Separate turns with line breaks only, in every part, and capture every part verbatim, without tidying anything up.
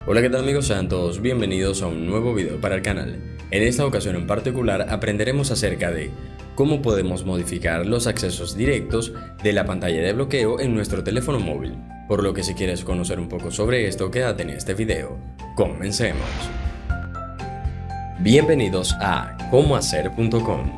Hola, ¿qué tal amigos? Sean todos bienvenidos a un nuevo video para el canal. En esta ocasión en particular aprenderemos acerca de cómo podemos modificar los accesos directos de la pantalla de bloqueo en nuestro teléfono móvil. Por lo que si quieres conocer un poco sobre esto, quédate en este video. Comencemos. Bienvenidos a cómo hacer punto com.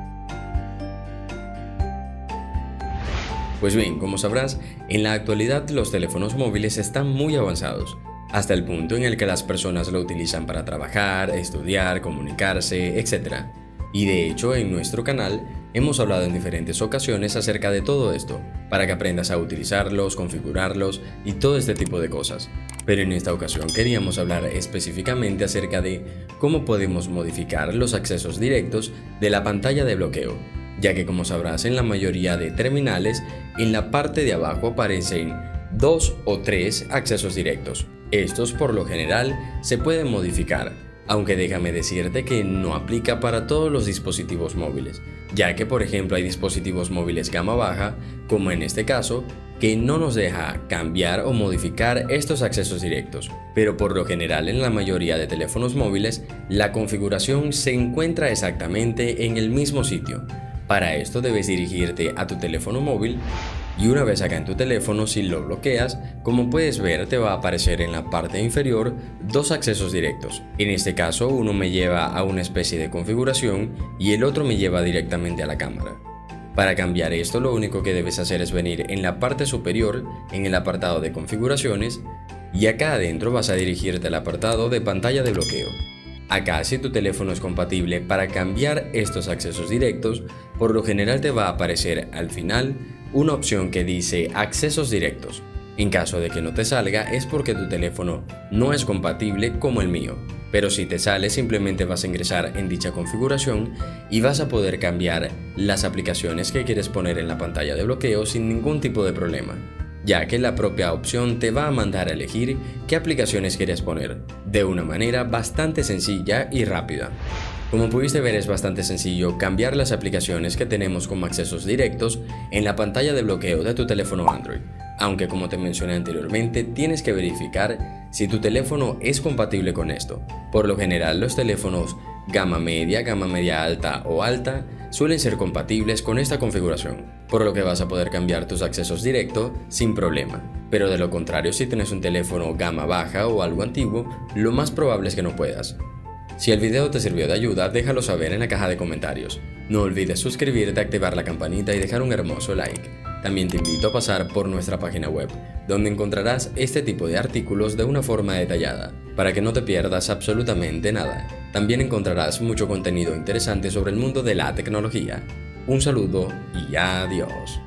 Pues bien, como sabrás, en la actualidad los teléfonos móviles están muy avanzados, hasta el punto en el que las personas lo utilizan para trabajar, estudiar, comunicarse, etcétera. Y de hecho, en nuestro canal hemos hablado en diferentes ocasiones acerca de todo esto, para que aprendas a utilizarlos, configurarlos y todo este tipo de cosas. Pero en esta ocasión queríamos hablar específicamente acerca de cómo podemos modificar los accesos directos de la pantalla de bloqueo, ya que como sabrás en la mayoría de terminales, en la parte de abajo aparecen dos o tres accesos directos. Estos por lo general se pueden modificar, aunque déjame decirte que no aplica para todos los dispositivos móviles, ya que por ejemplo hay dispositivos móviles gama baja, como en este caso, que no nos deja cambiar o modificar estos accesos directos. Pero por lo general en la mayoría de teléfonos móviles, la configuración se encuentra exactamente en el mismo sitio. Para esto debes dirigirte a tu teléfono móvil y una vez acá en tu teléfono, si lo bloqueas, como puedes ver te va a aparecer en la parte inferior dos accesos directos. En este caso uno me lleva a una especie de configuración y el otro me lleva directamente a la cámara. Para cambiar esto lo único que debes hacer es venir en la parte superior, en el apartado de configuraciones, y acá adentro vas a dirigirte al apartado de pantalla de bloqueo. Acá, si tu teléfono es compatible para cambiar estos accesos directos, por lo general te va a aparecer al final una opción que dice accesos directos. En caso de que no te salga es porque tu teléfono no es compatible como el mío, pero si te sale simplemente vas a ingresar en dicha configuración y vas a poder cambiar las aplicaciones que quieres poner en la pantalla de bloqueo sin ningún tipo de problema, ya que la propia opción te va a mandar a elegir qué aplicaciones quieres poner, de una manera bastante sencilla y rápida. Como pudiste ver, es bastante sencillo cambiar las aplicaciones que tenemos como accesos directos en la pantalla de bloqueo de tu teléfono Android, aunque como te mencioné anteriormente, tienes que verificar si tu teléfono es compatible con esto. Por lo general, los teléfonos gama media, gama media alta o alta suelen ser compatibles con esta configuración, por lo que vas a poder cambiar tus accesos directos sin problema. Pero de lo contrario, si tienes un teléfono gama baja o algo antiguo, lo más probable es que no puedas. Si el video te sirvió de ayuda, déjalo saber en la caja de comentarios. No olvides suscribirte, activar la campanita y dejar un hermoso like. También te invito a pasar por nuestra página web, donde encontrarás este tipo de artículos de una forma detallada, para que no te pierdas absolutamente nada. También encontrarás mucho contenido interesante sobre el mundo de la tecnología. Un saludo y adiós.